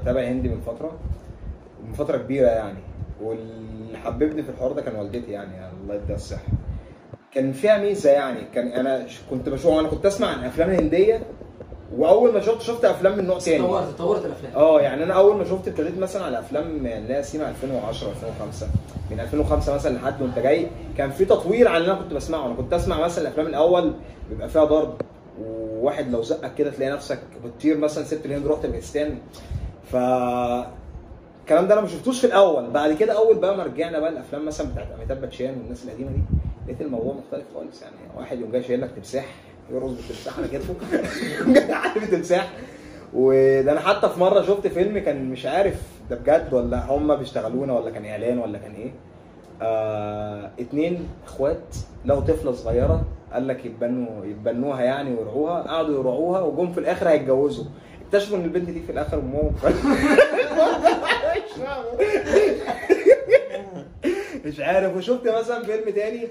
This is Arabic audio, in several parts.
بتابع هندي من فتره كبيره يعني. واللي حببني في الحوار ده كان والدتي يعني الله يديها الصحه. كان فيها ميزه يعني، كان انا كنت بشوف، انا كنت اسمع عن الافلام الهنديه، واول ما شفت افلام من نوع تاني. طورت الافلام. يعني انا اول ما شفت ابتديت مثلا على افلام اللي هي سيما 2010 2005، من 2005 مثلا لحد وانت جاي كان في تطوير عن اللي انا كنت بسمعه. انا كنت اسمع مثلا الافلام الاول بيبقى فيها ضرب، وواحد لو زقك كده تلاقي نفسك بتطير، مثلا سبت الهند رحت باكستان. ف الكلام ده انا ما شفتوش في الاول. بعد كده اول بقى ما رجعنا بقى الافلام مثلا بتاعت اميتاب باتشان والناس القديمه دي، لقيت الموضوع مختلف خالص. يعني واحد يوم جاي شايل لك تمساح يرقص بالتمساح على كتفه عارف التمساح. وده انا حتى في مره شفت فيلم كان مش عارف ده بجد ولا هم بيشتغلونا ولا كان اعلان ولا كان ايه. 2 اخوات لقوا طفله صغيره، قال لك يتبنوها يعني ويرعوها، قعدوا يرعوها وجم في الاخر هيتجوزوا، اكتشفوا ان البنت دي في الاخر امهم. مش عارف. وشفت مثلا فيلم تاني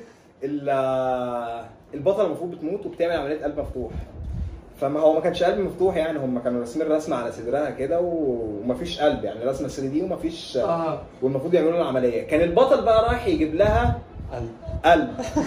البطله المفروض بتموت وبتعمل عمليه قلب مفتوح، فما هو ما كانش قلب مفتوح يعني، هم كانوا راسمين رسمه على صدرها كده ومفيش قلب، يعني رسمه 3 دي ومفيش والمفروض يعملوا لها العمليه. كان البطل بقى رايح يجيب لها قلب.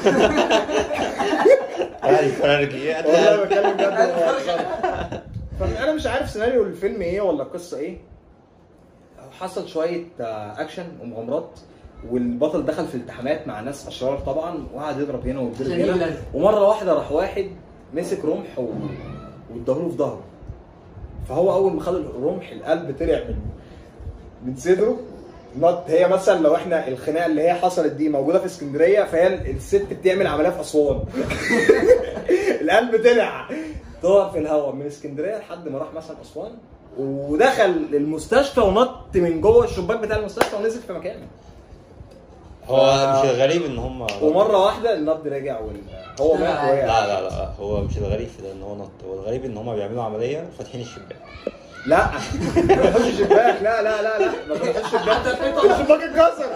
والله بكلم جد. فانا مش عارف سيناريو الفيلم ايه ولا القصه ايه. حصل شويه اكشن ومغامرات، والبطل دخل في التحامات مع ناس اشرار طبعا، وقعد يضرب هنا ويضرب هنا، ومره واحده راح واحد مسك رمح واداله في ظهره. فهو اول ما خد الرمح القلب طلع من صدره. هي مثلا لو احنا الخناقه اللي هي حصلت دي موجوده في اسكندريه، فهي الست بتعمل عمليه في اسوان. القلب طلع في الهواء من اسكندريه لحد ما راح مثلا اسوان، ودخل المستشفى ونط من جوه الشباك بتاع المستشفى ونزل في مكانه. هو مش الغريب ان هم ومره واحده النبض رجع هو مات وقع. لا هو مش الغريب في ده ان هو نط، هو الغريب ان هم بيعملوا عمليه وفاتحين الشباك. لا ما فتحوش الشباك، لا ما فتحوش الشباك، الشباك اتكسر.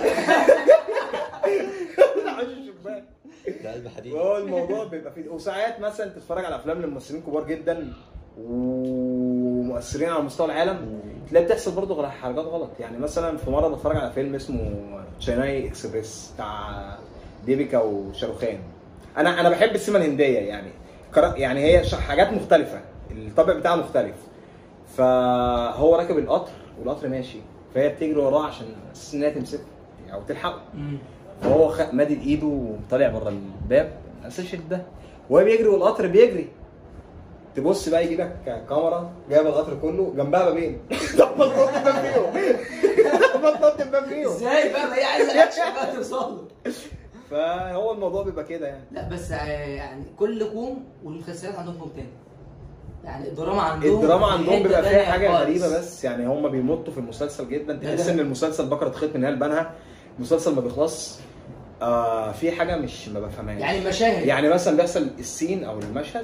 ما فتحوش الشباك، ده قلب حديد. هو الموضوع بيبقى فيه. وساعات مثلا تتفرج على افلام لممثلين كبار جدا ومؤثرين على مستوى العالم، تلاقي بتحصل برضه حاجات غلط. يعني مثلا في مره بتفرج على فيلم اسمه تشيناي اكسبريس بتاع ديبيكا وشاروخان. انا بحب السينما الهنديه يعني هي حاجات مختلفه، الطابع بتاعها مختلف. فهو راكب القطر والقطر ماشي، فهي بتجري وراه عشان اساس انها تمسكه او تلحقه. فهو مادد ايده وطالع بره الباب اساس ده، وهو بيجري والقطر بيجري. تبص بقى يجي لك كاميرا جايبه القطر كله جنبها بابين. طب ما تنط الباب فيهم ازاي بقى؟ هي عايزه اكشن بقى توصل له. فهو الموضوع بيبقى كده يعني. لا بس يعني كل كوم والمسلسلات عندهم كوم تاني. يعني الدراما عندهم بيبقى فيها حاجه غريبه، بس يعني هم بيمطوا في المسلسل جدا، تحس ان المسلسل بكره خيط من هالبنها، المسلسل ما بيخلص. في حاجه مش ما بفهمهاش يعني مشاهد، يعني مثلا بيحصل السين او المشهد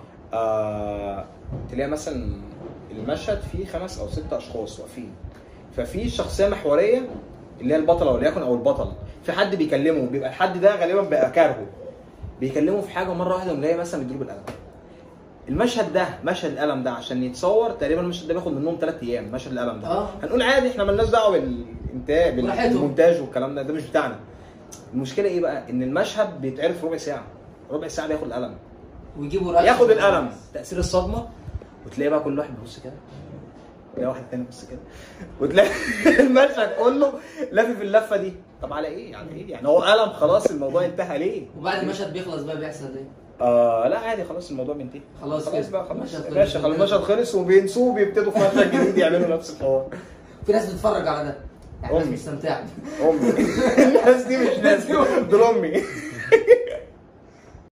تلاقي مثلا المشهد فيه 5 أو 6 اشخاص واقفين، ففي شخصيه محوريه اللي هي البطله وليكن او البطل، في حد بيكلمه، بيبقى الحد ده غالبا بقى كارهه بيكلمه في حاجه، مره واحده نلاقي مثلا بيديله بالقلم. المشهد ده، مشهد القلم ده عشان يتصور تقريبا المشهد ده بياخد منهم 3 ايام. مشهد القلم ده هنقول عادي، احنا مالناش دعوه بالانتاج بالمونتاج والكلام ده مش بتاعنا. المشكله ايه بقى؟ ان المشهد بيتعرض في ربع ساعه بياخد القلم ويجيبوا ياخد القلم، تاثير الصدمه، وتلاقي بقى كل واحد بيبص كده، تلاقي واحد تاني بيبص كده، وتلاقي المشهد كله لافف اللفه دي. طب على ايه يعني هو قلم خلاص الموضوع انتهى ليه؟ وبعد المشهد بيخلص بقى بيحصل ايه؟ لا عادي خلاص الموضوع بينتهي خلاص بقى ماشي، المشهد خلص وبينسوه وبيبتدوا في مشهد جديد يعملوا نفس الحوار. في ناس بتتفرج على ده يعني، ناس مستمتعه. امي الناس دي مش ناس، دول امي.